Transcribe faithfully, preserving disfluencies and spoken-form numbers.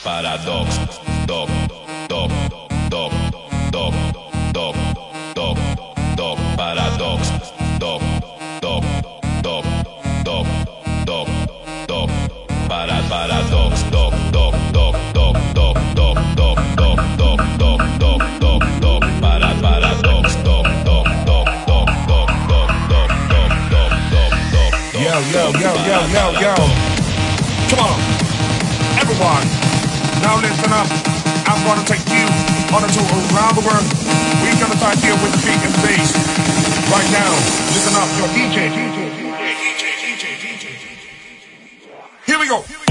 paradox, dog, dog, dog, dog, dog, dog, dog, paradox, dog, dog, dog, dog, dog, dog, para paradox, dog, dog, dog, dog, dog, dog, dog, dog, dog, dog, dog, dog, dog, para paradox, dog, dog, dog, dog, dog, dog, dog, dog, dog, dog, dog. Yo, yo, yo, yo, yo, yo. Come on, everyone. Now listen up. I'm gonna take you on a tour around the world. We're gonna start here with the beat and bass. Right now, listen up, your D J. D J, D J, D J, D J. Here we go.